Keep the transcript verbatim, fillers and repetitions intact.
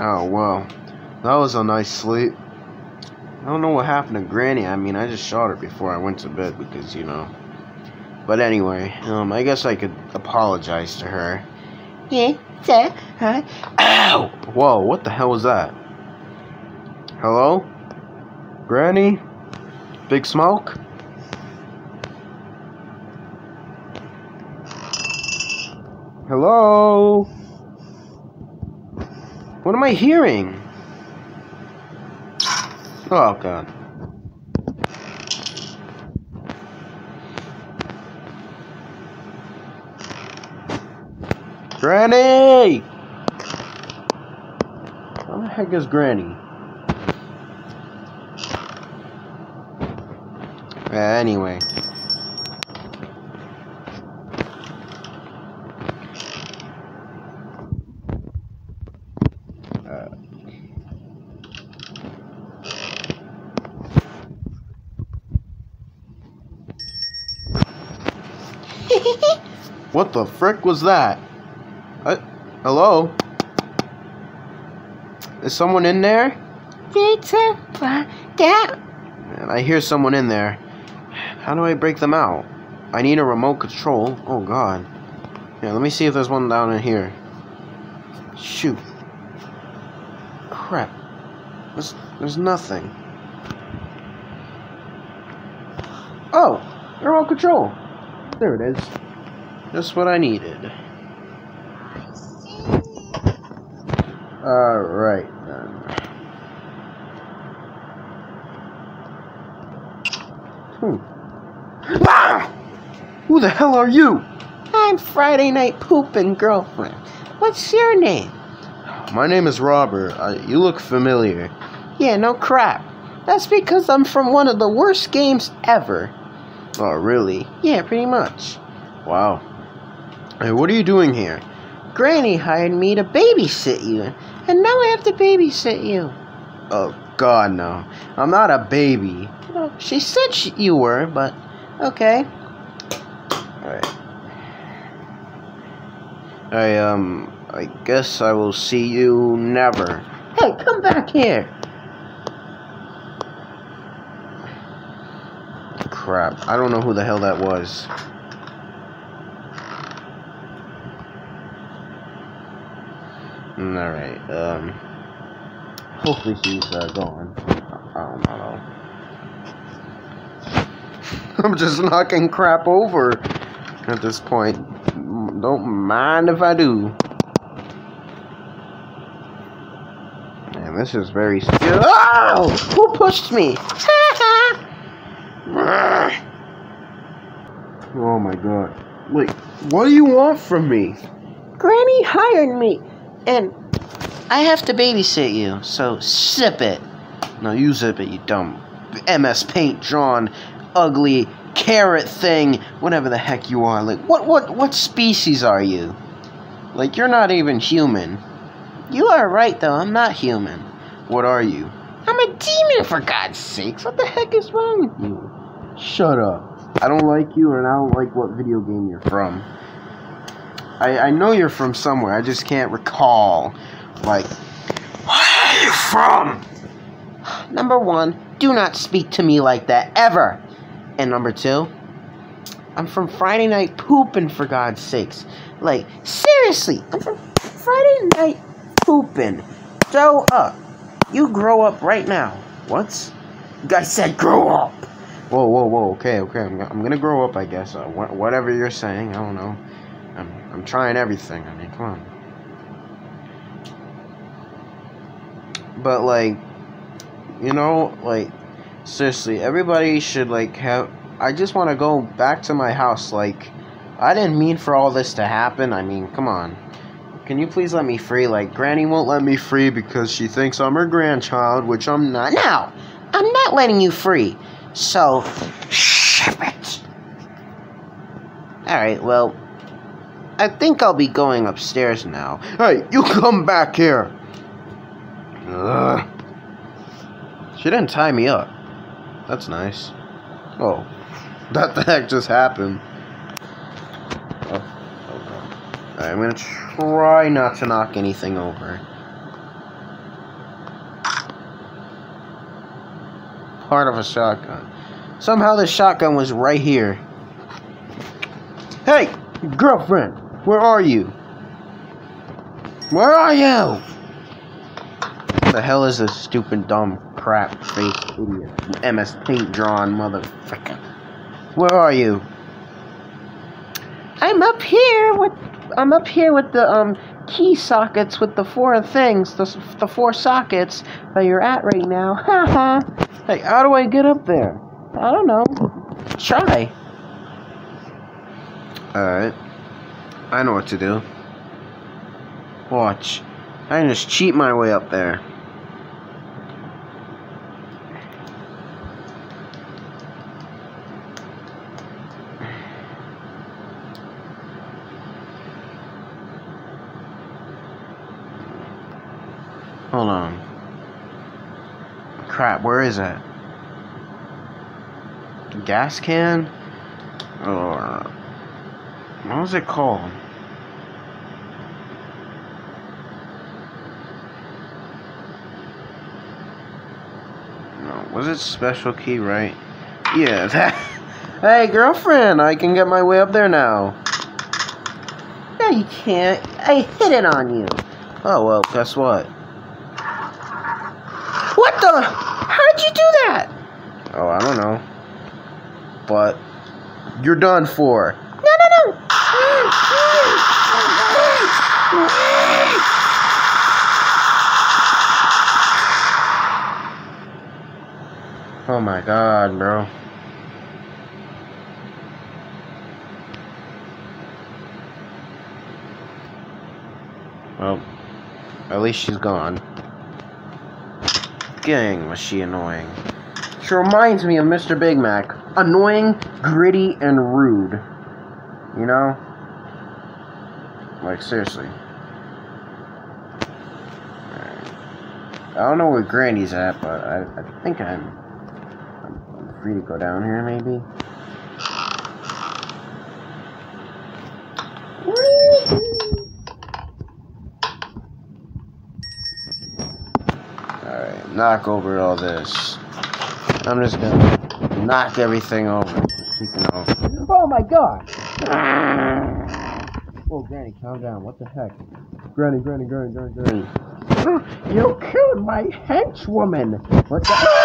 Oh, well. That was a nice sleep. I don't know what happened to Granny. I mean, I just shot her before I went to bed because, you know. But anyway, um, I guess I could apologize to her. Yeah, sir. Huh? Ow! Whoa, what the hell was that? Hello? Granny? Big Smoke? Hello? What am I hearing? Oh, God. Granny! Where the heck is Granny? Uh, anyway. Uh. What the frick was that? Uh, hello? Is someone in there? It's a that. Man, I hear someone in there. How do I break them out? I need a remote control. Oh, God. Yeah, let me see if there's one down in here. Shoot. Crap. There's, there's nothing. Oh! Remote control. There it is. Just what I needed. Alright, then. Hmm. Ah! Who the hell are you? I'm Friday Night Poopin' Girlfriend. What's your name? My name is Robert. Uh, you look familiar. Yeah, no crap. That's because I'm from one of the worst games ever. Oh, really? Yeah, pretty much. Wow. Hey, what are you doing here? Granny hired me to babysit you, and now I have to babysit you. Oh, God, no. I'm not a baby. Well, she said she, you were, but okay. Alright. I, um, I guess I will see you never. Hey, come back here. Crap. I don't know who the hell that was. Alright, um... hopefully she's, uh, gone. I don't know. I'm just knocking crap over at this point. Don't mind if I do. Man, this is very scary. Oh! Who pushed me? Oh my God. Wait, what do you want from me? Granny hired me, and I have to babysit you, so sip it. No, you zip it, you dumb M S Paint drawn, ugly carrot thing, whatever the heck you are. Like, what, what, what species are you? Like, you're not even human. You are right, though. I'm not human. What are you? I'm a demon, for God's sakes. What the heck is wrong with you? Shut up. I don't like you, and I don't like what video game you're from. I, I know you're from somewhere. I just can't recall. Like, where are you from? Number one, do not speak to me like that, ever. And number two, I'm from Friday Night Poopin', for God's sakes. Like, seriously, I'm from Friday Night Poopin'. Grow up. You grow up right now. What? I said grow up. Whoa, whoa, whoa. Okay, okay. I'm, I'm gonna grow up, I guess. Uh, wh whatever you're saying, I don't know. I'm, I'm trying everything. I mean, come on. But, like, you know, like, seriously, everybody should, like, have... I just want to go back to my house. Like, I didn't mean for all this to happen. I mean, come on. Can you please let me free? Like, Granny won't let me free because she thinks I'm her grandchild, which I'm not. No, I'm not letting you free. So, ship it. Alright, well, I think I'll be going upstairs now. Hey, you come back here! Ugh. She didn't tie me up. That's nice. Oh, that the heck just happened? Oh, oh God. Alright, I'm gonna try not to knock anything over. part of a shotgun. Somehow the shotgun was right here. Hey, girlfriend, where are you? Where are you? What the hell is this stupid, dumb, crap face idiot? M S Paint drawn motherfucker. Where are you? I'm up here with I'm up here with the um key sockets with the four things, the the four sockets that you're at right now. Haha. Hey, how do I get up there? I don't know. Try. Alright. I know what to do. Watch. I can just cheat my way up there. Hold on. Crap, where is that? The gas can? Or what was it called? No, was it special key, right? Yeah, that. Hey, girlfriend, I can get my way up there now. No, you can't. I hit it on you. Oh, well, guess what? What the? How'd you do that? Oh, I don't know. But you're done for. No, no, no. Oh my god, bro. Well, at least she's gone. Gang, was she annoying. She reminds me of Mister Big Mac. Annoying, gritty, and rude. You know? Like, seriously. Alright. I don't know where Granny's at, but I, I think I'm, I'm, I'm free to go down here, maybe? Alright, knock over all this. I'm just gonna knock everything over. Speaking of. Oh my god! Oh, Granny, calm down. What the heck? Granny, Granny, Granny, Granny, Granny. You killed my henchwoman. What the?